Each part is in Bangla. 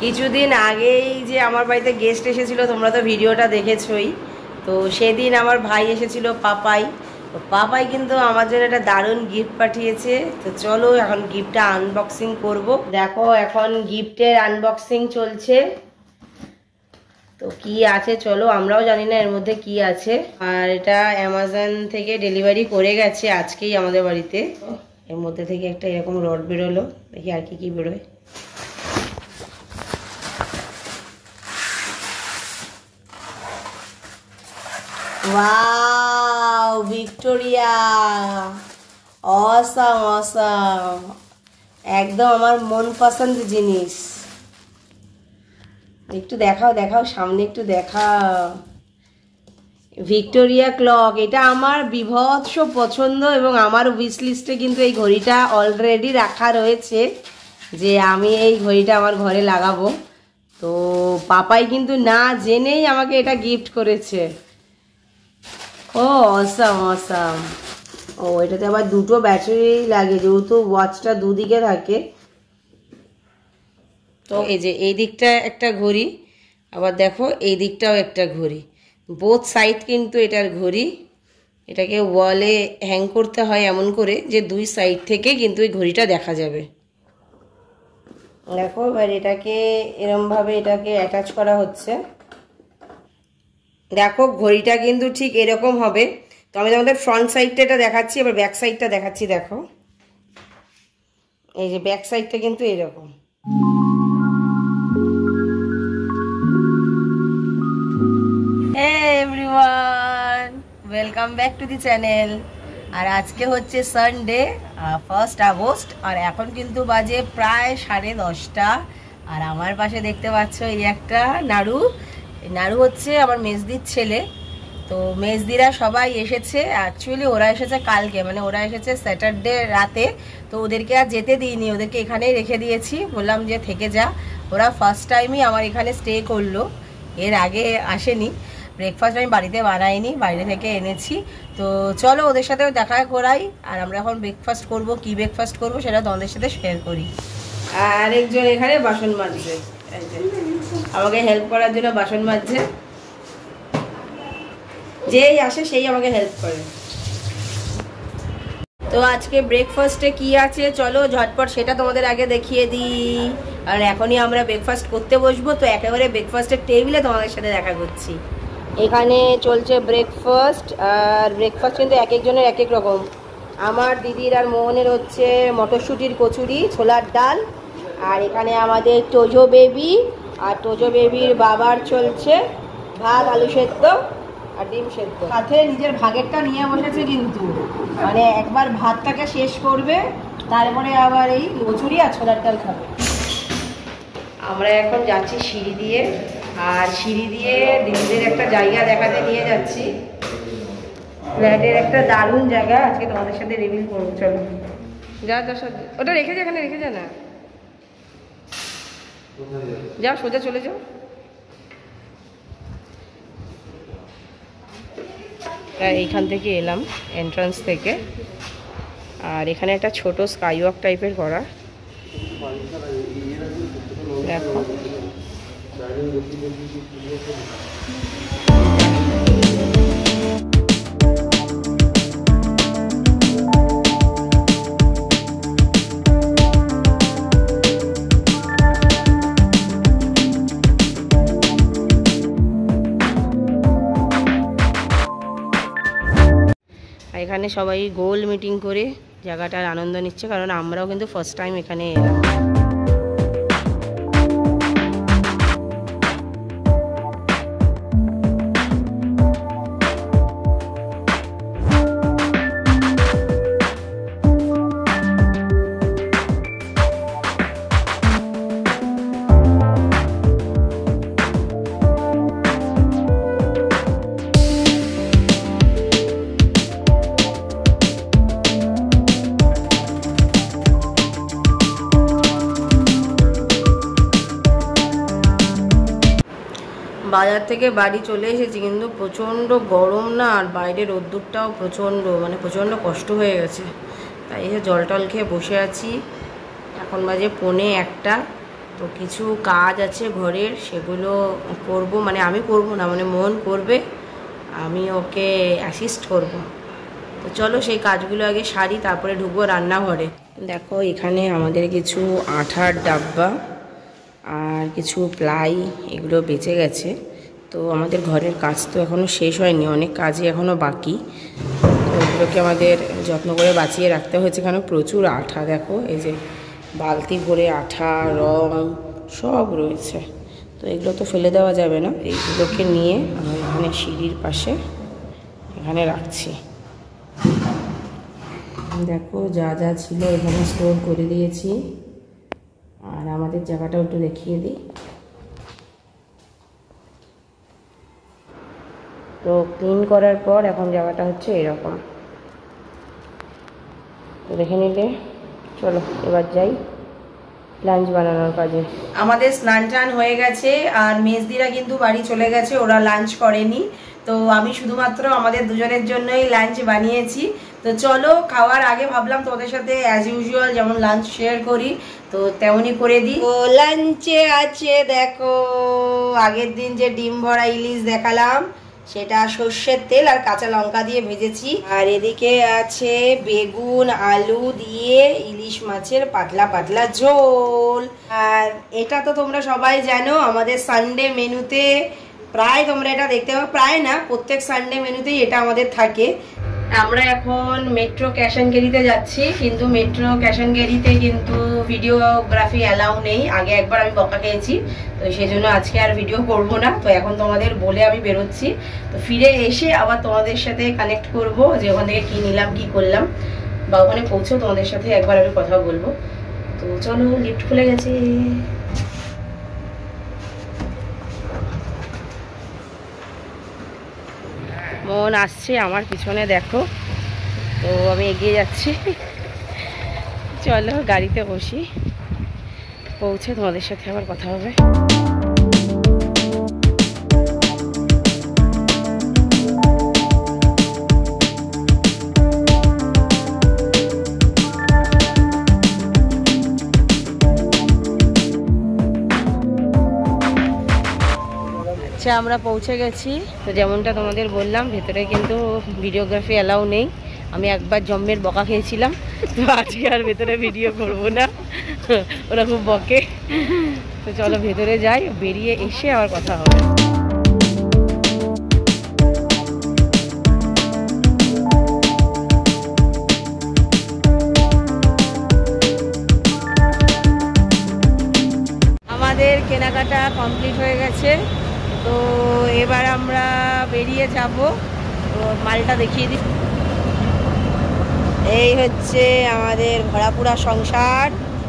কিছুদিন আগেই যে আমার বাড়িতে গেস্ট এসেছিল, তোমরা তো ভিডিওটা দেখেছই। তো সেদিন আমার ভাই এসেছিল পাপাই। তো পাপাই কিন্তু আমার জন্য একটা দারুণ গিফট পাঠিয়েছে। তো চলো এখন গিফটটা আনবক্সিং করব। দেখো এখন গিফটের আনবক্সিং চলছে। তো কি আছে চলো, আমরাও জানি না এর মধ্যে কি আছে। আর এটা অ্যামাজন থেকে ডেলিভারি করে গেছে আজকেই আমাদের বাড়িতে। এর মধ্যে থেকে একটা এরকম রড বেরোলো, দেখি আর কি কি বেরোয়। ওয়াও, ভিক্টোরিয়া, অসাম অসাম, একদম আমার মন পছন্দ জিনিস। একটু দেখাও দেখাও, সামনে একটু দেখাও। ভিক্টোরিয়া ক্লক, এটা আমার বিভৎস পছন্দ এবং আমার উইশ লিস্টে কিন্তু এই ঘড়িটা অলরেডি রাখা রয়েছে যে আমি এই ঘড়িটা আমার ঘরে লাগাবো। তো পাপাই কিন্তু না জেনেই আমাকে এটা গিফট করেছে। ও অসাম অসাম। ও এটাতে আবার দুটো ব্যাটারি লাগে, যেহেতু ওয়াচটা দুদিকে থাকে। তো এই যে এই দিকটা একটা ঘড়ি, আবার দেখো এই দিকটাও একটা ঘড়ি, বোথ সাইড কিন্তু এটার ঘড়ি। এটাকে ওয়ালে হ্যাং করতে হয় এমন করে যে দুই সাইড থেকে কিন্তু এই ঘড়িটা দেখা যাবে। দেখো এবার এটাকে এরমভাবে এটাকে অ্যাটাচ করা হচ্ছে। দেখো ঘড়িটা কিন্তু ঠিক এরকম হবে। তো আমি তোমাদের ফ্রন্ট সাইডটা এটা দেখাচ্ছি, এবার ব্যাক সাইডটা দেখাচ্ছি। দেখো এই যে ব্যাক সাইডটা কিন্তু এরকম। Everyone, welcome back to the channel. আর আজকে হচ্ছে সানডে, 1 আগস্ট। আর এখন কিন্তু বাজে প্রায় 10:30। আর আমার পাশে দেখতে পাচ্ছ এই একটা নাড়ু। নাড়ু হচ্ছে আমার মেজদির ছেলে। তো মেজদিরা সবাই এসেছে, অ্যাকচুয়ালি ওরা এসেছে কালকে, মানে ওরা এসেছে স্যাটারডে রাতে। তো ওদেরকে আর যেতে দিইনি, ওদেরকে এখানেই রেখে দিয়েছি, বললাম যে থেকে যা। ওরা ফার্স্ট টাইমই আমার এখানে স্টে করলো, এর আগে আসেনি। ব্রেকফাস্ট আমি বাড়িতে বানাইনি, বাইরে থেকে এনেছি। তো চলো ওদের সাথেও দেখা করাই। আর আমরা এখন ব্রেকফাস্ট করব, কি ব্রেকফাস্ট করব সেটা তোমাদের সাথে শেয়ার করি। আর একজন এখানে বাসন মাজছে, আমাকে হেল্প করার জন্য বাসন মাজছে। যেই আসে সেই আমাকে হেল্প করে। তো আজকে ব্রেকফাস্টে কি আছে চলো ঝটপট সেটা তোমাদের আগে দেখিয়ে দিই। আর এখনই আমরা ব্রেকফাস্ট করতে বসবো, তো একেবারে ব্রেকফাস্টের টেবিলে তোমাদের সাথে দেখা করছি। এখানে চলছে ব্রেকফাস্ট। আর ব্রেকফাস্ট কিন্তু এক একজনের এক এক রকম। আমার দিদির আর মোহনের হচ্ছে মটরশুঁটির কচুরি, ছোলার ডাল। আর এখানে আমাদের টোজো বেবি আর টোজো বেবির বাবার চলছে ভাত, আলু সেদ্ধ আর ডিম সেদ্ধ। সাথে নিজের ভাগেরটা নিয়ে বসেছে কিন্তু, মানে একবার ভাতটাকে শেষ করবে, তারপরে আবার এই কচুরি আর ছোলার ডাল খাবে। আমরা এখন যাচ্ছি সিঁড়ি দিয়ে। আর সিঁড়ি দিয়ে দিদিদের একটা জায়গা দেখাতে নিয়ে যাচ্ছি। ফ্ল্যাটের একটা দারুণ জায়গা, আজকে তোমাদের সাথে রিভিল করবো। চলো যা যা, ওটা রেখে যা, এখানে রেখে যা না, যাও সোজা চলে যাও। এইখান থেকে এলাম, এন্ট্রান্স থেকে। আর এখানে একটা ছোট স্কাই ওয়াক টাইপের করা, দেখো। এখানে সবাই গোল মিটিং করে জায়গাটার আনন্দ নিচ্ছে, কারণ আমরাও কিন্তু ফার্স্ট টাইম এখানে এলাম। বাজার থেকে বাড়ি চলে এসেছি, কিন্তু প্রচণ্ড গরম না, আর বাইরের রোদ্দুরটাও প্রচণ্ড, মানে প্রচণ্ড কষ্ট হয়ে গেছে। তাই এসে জল টল খেয়ে বসে আছি। এখন বাজে 1:45। তো তো কিছু কাজ আছে ঘরের, সেগুলো করব, মানে আমি করব না, মানে মন করবে, আমি ওকে অ্যাসিস্ট করব। তো চলো সেই কাজগুলো আগে সারি, তারপরে ঢুকবো রান্নাঘরে। দেখো এখানে আমাদের কিছু আঠার ডাব্বা আর কিছু প্লাই এগুলো বেঁচে গেছে। তো আমাদের ঘরের কাজ তো এখনও শেষ হয়নি, অনেক কাজই এখনও বাকি। তো এগুলোকে আমাদের যত্ন করে বাঁচিয়ে রাখতে হয়েছে, কারণ প্রচুর আঠা। দেখো এই যে বালতি ভরে আঠা, রং সব রয়েছে। তো এগুলো তো ফেলে দেওয়া যাবে না, এইগুলোকে নিয়ে আমি এখানে সিঁড়ির পাশে এখানে রাখছি। দেখো যা যা ছিল এখানে স্টোর করে দিয়েছি। আর আমাদের জায়গাটাও একটু দেখিয়ে দিই। তো ক্লিন করার পর এখন জায়গাটা হচ্ছে এরকম, তো দেখে নিলে। চলো এবার যাই লাঞ্চ বানানোর কাজে। আমাদের স্নান টান হয়ে গেছে, আর মেজদিরা কিন্তু বাড়ি চলে গেছে, ওরা লাঞ্চ করেনি। তো আমি শুধুমাত্র আমাদের দুজনের জন্যই লাঞ্চ বানিয়েছি। তো চলো খাওয়ার আগে ভাবলাম তোমাদের সাথে অ্যাজ ইউজুয়াল যেমন লাঞ্চ শেয়ার করি, তো তেমনই করে দিই। তো লাঞ্চে আছে দেখো, আগের দিন যে ডিম ভরা ইলিশ দেখালাম, সেটা সর্ষের তেল আর কাঁচা লঙ্কা দিয়ে ভেজেছি। আর এদিকে আছে বেগুন আলু দিয়ে ইলিশ মাছের পাতলা পাতলা ঝোল। আর এটা তো তোমরা সবাই জানো, আমাদের সানডে মেনুতে প্রায় তোমরা এটা দেখতে পাবে, প্রায় না প্রত্যেক সানডে মেনুতেই এটা আমাদের থাকে। আমরা এখন মেট্রো ক্যাশ অ্যান্ড ক্যারিতে যাচ্ছি, কিন্তু মেট্রো ক্যাশ অ্যান্ড ক্যারিতে কিন্তু ভিডিওগ্রাফি অ্যালাউ নেই। আগে একবার আমি বকা খেয়েছি, তো সেই জন্য আজকে আর ভিডিও করব না। তো এখন তোমাদের বলে আমি বেরোচ্ছি, তো ফিরে এসে আবার তোমাদের সাথে কানেক্ট করব যে ওখান থেকে কী নিলাম, কী করলাম, বা ওখানে পৌঁছেও তোমাদের সাথে একবার আমি কথা বলবো। তো চলো, লিফট খুলে গেছে। মন আসছে আমার পিছনে, দেখো। তো আমি এগিয়ে যাচ্ছি। চলো গাড়িতে বসি, পৌঁছে তোমাদের সাথে আবার কথা হবে। আচ্ছা আমরা পৌঁছে গেছি। তো যেমনটা তোমাদের বললাম, ভেতরে কিন্তু ভিডিওগ্রাফি অ্যালাউ নেই। আমি একবার জম্মের বকা খেয়েছিলাম, তো আজকে আর ভেতরে ভিডিও করবো না, ওরা খুব বকে। তো চলো ভেতরে যাই, বেরিয়ে এসে আবার কথা হবে। আমাদের কেনাকাটা কমপ্লিট হয়ে গেছে, তো এবার আমরা বেরিয়ে যাব। তো মালটা দেখিয়ে দিই, এই হচ্ছে আমাদের ভরাপুরা সংসার।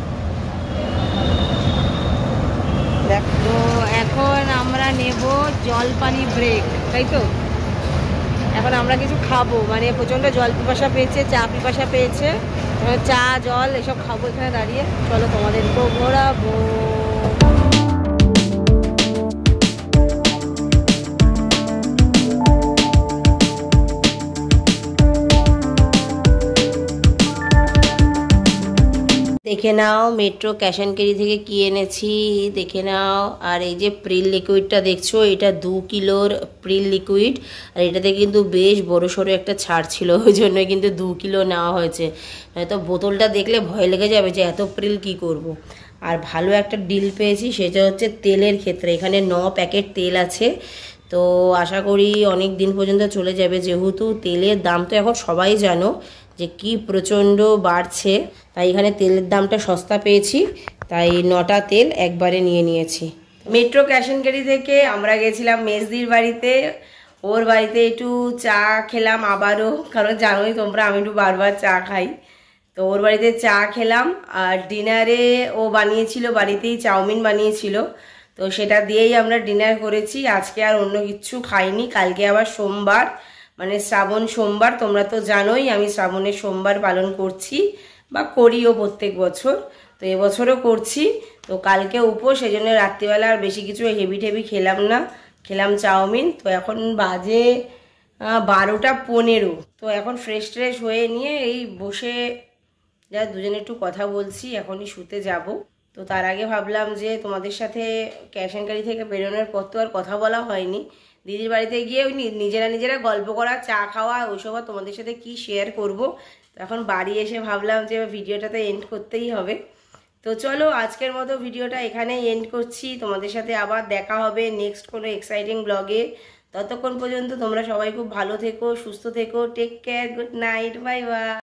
দেখো এখন আমরা নেব জলপানি ব্রেক, তাই তো। এখন আমরা কিছু খাবো, মানে প্রচণ্ড জল পিপাসা পেয়েছে, চা পিপাসা পেয়েছে, চা জল এসব খাবো এখানে দাঁড়িয়ে। চলো তোমাদেরকেও ঘোরাবো। দেখে নাও মেট্রো ক্যাশ অ্যান্ড ক্যারি থেকে কি এনেছি, দেখে নাও। আর এই যে প্রিল লিকুইডটা দেখছো, এটা 2 কিলোর প্রিল লিকুইড, আর এটাতে কিন্তু বেশ বড় সড়ো একটা ছাড় ছিল, ওই জন্য কিন্তু 2 কিলো নেওয়া হয়েছে। তো বোতলটা দেখলে ভয় লেগে যাবে যে এত প্রিল কি করব। আর ভালো একটা ডিল পেয়েছি, সেটা হচ্ছে তেলের ক্ষেত্রে। এখানে 9 প্যাকেট তেল আছে, তো আশা করি অনেক দিন পর্যন্ত চলে যাবে, যেহেতু তেলের দাম তো এখন সবাই জানো যে কি প্রচণ্ড বাড়ছে। তাই এখানে তেলের দামটা সস্তা পেয়েছি, তাই 9টা তেল একবারে নিয়ে নিয়েছি। মেট্রো ক্যাশ অ্যান্ড ক্যারি থেকে আমরা গেছিলাম মেজদির বাড়িতে, ওর বাড়িতে একটু চা খেলাম আবারও, কারণ জানোই তোমরা আমি একটু বারবার চা খাই। তো ওর বাড়িতে চা খেলাম, আর ডিনারে ও বানিয়েছিল বাড়িতেই, চাউমিন বানিয়েছিল, তো সেটা দিয়েই আমরা ডিনার করেছি। আজকে আর অন্য কিছু খাইনি। কালকে আবার সোমবার, মানে শ্রাবণ সোমবার, তোমরা তো জানোই আমি শ্রাবণের সোমবার পালন করছি বা করিও প্রত্যেক বছর, তো এবছরও করছি। তো কালকে উপোস, সেই জন্য রাত্রিবেলা আর বেশি কিছু হেভি টেভি খেলাম না, খেলাম চাউমিন। তো এখন বাজে 12টা 15। তো এখন ফ্রেশ ট্রেশ হয়ে নিয়ে এই বসে যা দুজনে একটু কথা বলছি, এখনই শুতে যাব। তো তার আগে ভাবলাম যে তোমাদের সাথে ক্যাশ অ্যান্ড ক্যারি থেকে বেরোনোর পর তো আর কথা বলা হয়নি, দিদির বাড়িতে গিয়ে ওই নিজেরা গল্প করা, চা খাওয়া, ওইসব আর তোমাদের সাথে কি শেয়ার করব। তো এখন বাড়ি এসে ভাবলাম যে ভিডিওটাতে এন্ড করতেই হবে। তো চলো আজকের মতো ভিডিওটা এখানেই এন্ড করছি, তোমাদের সাথে আবার দেখা হবে নেক্সট কোনো এক্সাইটিং ব্লগে। ততক্ষণ পর্যন্ত তোমরা সবাই খুব ভালো থেকো, সুস্থ থেকো, take care, good night, bye by.